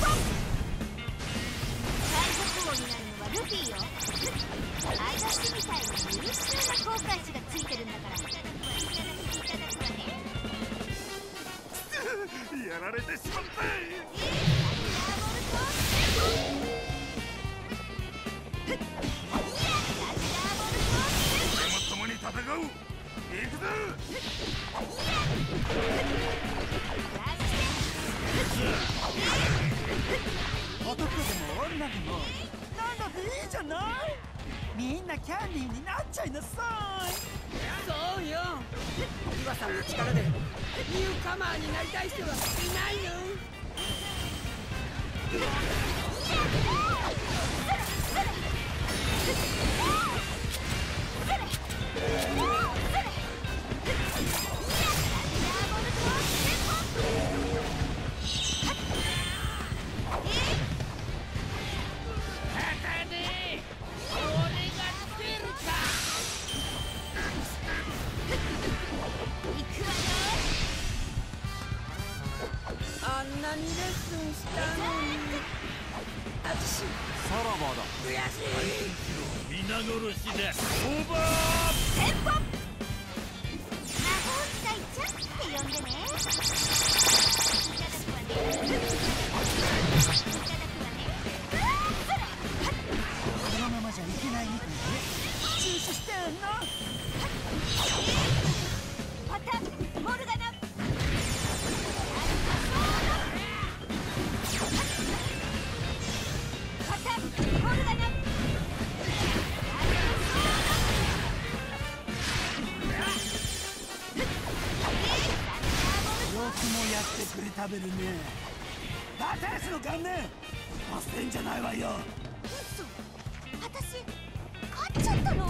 王になるのはルフィよ。相出しみたいに優秀な航海士がついてるんだから。いただくわね。 やられてしまった。俺も共に戦う。行くぞ。 男でも女でもなんだっていいじゃない。みんなキャンディーになっちゃいなさい。 そうよ。岩さんの力でニューカマーになりたい人はいないの？あんなにレッスンしたのに。私さらばだ。 悔しい。 皆殺しだ。オーバーテンポ。魔法使いちゃんって呼んでね。 このままじゃいけないみたいで中止してんの。 パタンモルガナ。 よくもやってくれ食べるね。バタヤスの顔面忘れんじゃないわよ。 嘘。私勝っちゃったの？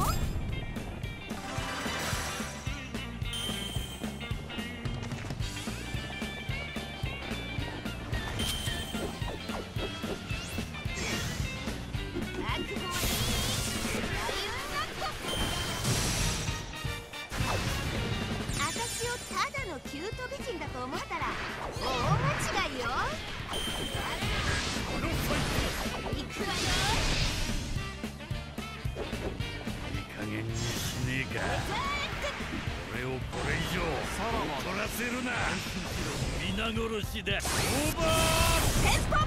キュート美人だと思ったら大間違いよ。行くわよ。 いい加減にしねえか。俺をこれ以上怒らせるな。皆殺しだ。オーバーテンポ。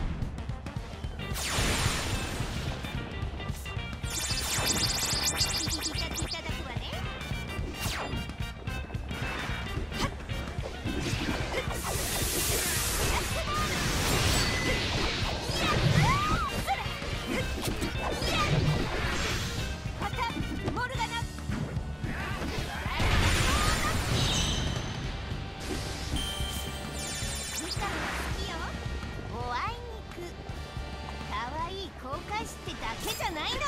航海士ってだけじゃないの。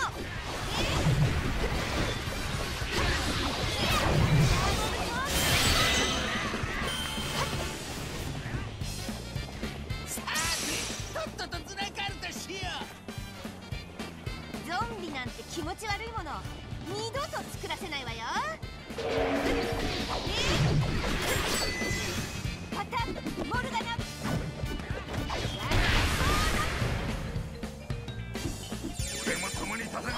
さあとっととズラカルトしよゾンビなんて気持ち悪いもの二度と作らせないわよ。パタンモルガナ。 俺も共に戦う。行くぞ。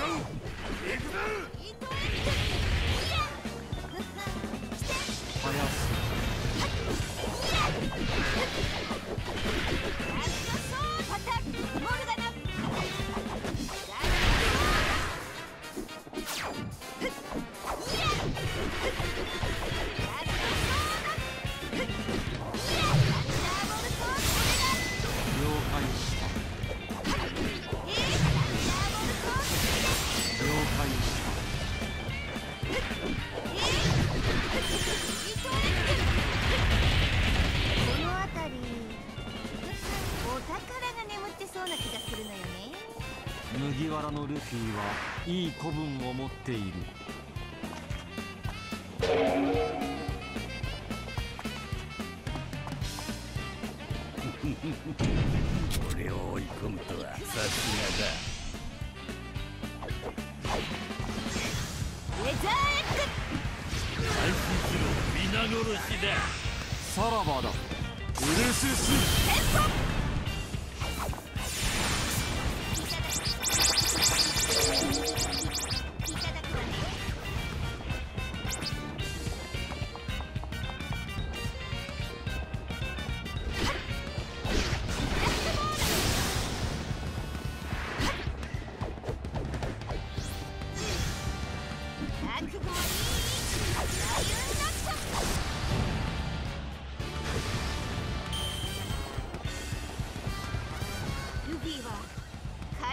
パタンモルガナ。 麦わらのルフィはいい子分を持っている。 俺を追い込むとはさすがだ。 ウェザー X。 最新する皆殺しだ。 さらばだ。ウルスステンポ。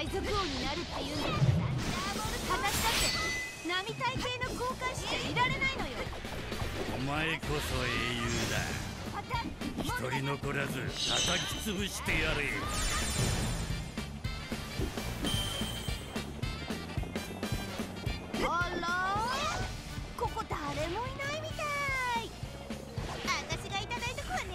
賊王になるっていうんだから、私だって並大抵の交換しちゃいられないのよ。 お前こそ英雄だ。一人残らず叩き潰してやれ。 あら、ここ誰もいないみたい。私がいただいとくわね。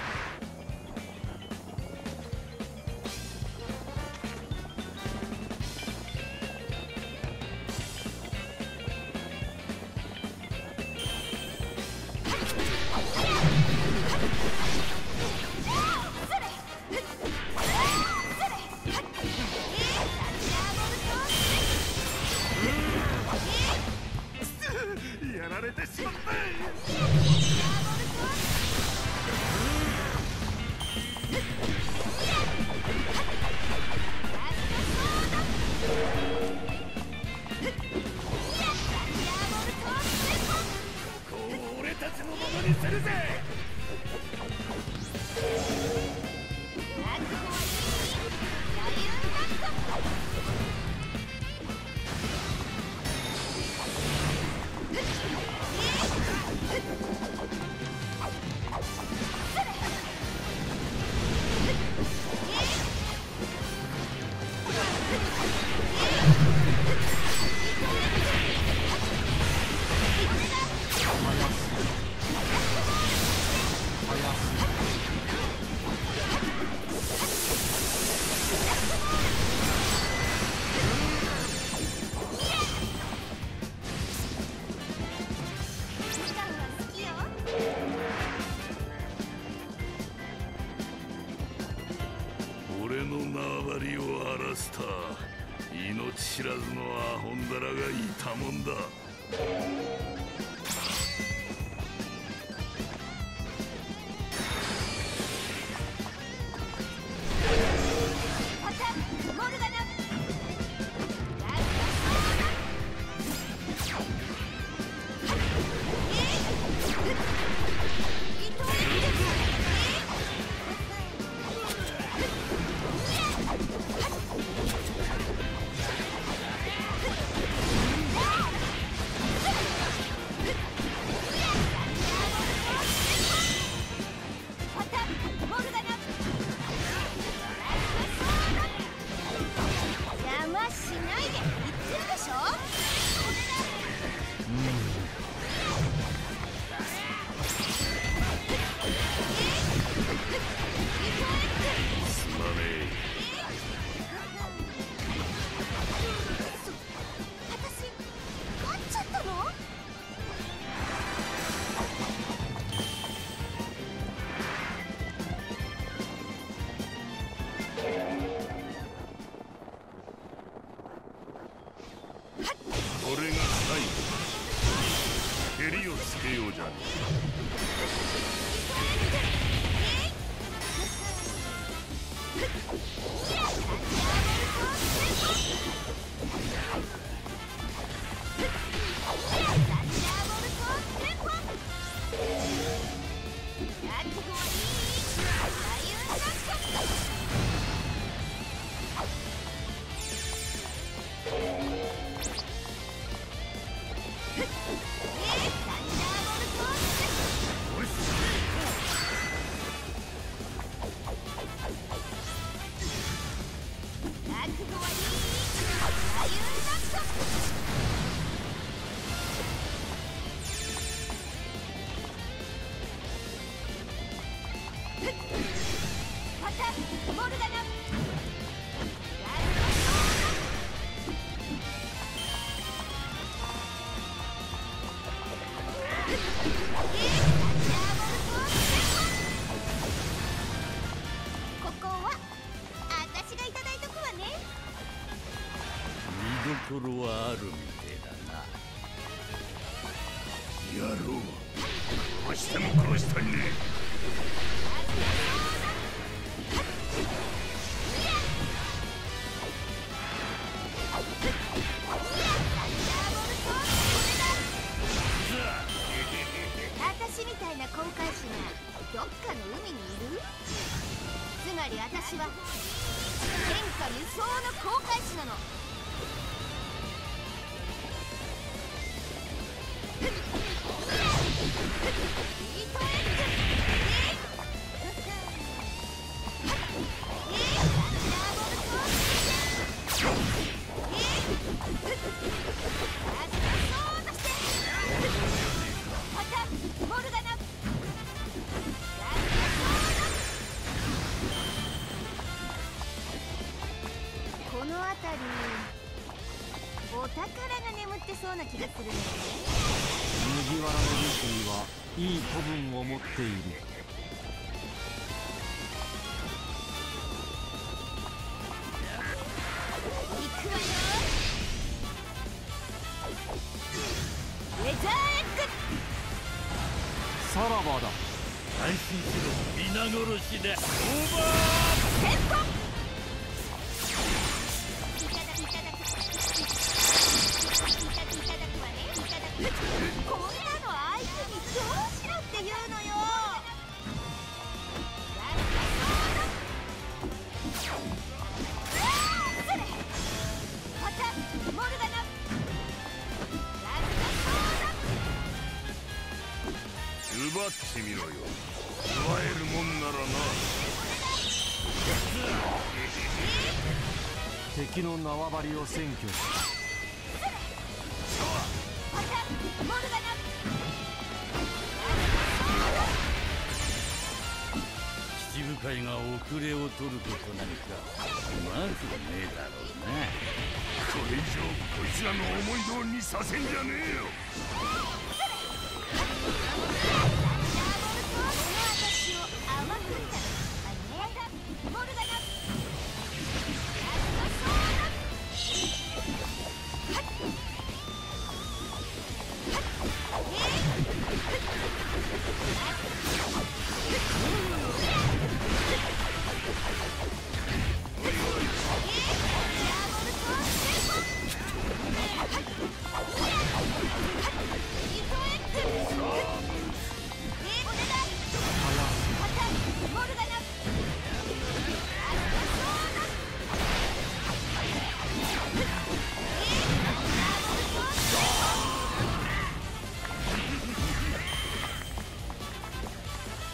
やられてしまった。 ここを俺たちのものにするぜ。 俺の縄張りを荒らした。命知らずのアホンダラがいたもんだ。これが最後。蹴りをつけようじゃね見どころはあるみてえだな。野郎、殺しても殺したいね。 私みたいな航海士がどっかの海にいる？つまり私は天下無双の航海士なの。この辺りにお宝が眠ってそうな気がするね。 麦わらのルフィはいい子分を持っている。 行くわよ。ウェザーエッグ。 さらばだ。 安心しろ、皆殺しでオーバテンポ。こんなの相手にどうしろって言うのよ。またモルガナ。 奪ってみろよ。奪えるもんならな。 敵の縄張りを占拠しモルガナ。 七部会が遅れを取ることなんかまずねえだろうな。 これ以上こいつらの思い通りにさせんじゃねえよ。 私を甘くんだわね。モルガナ。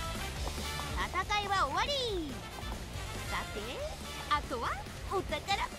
戦いは終わり。さてあとはお宝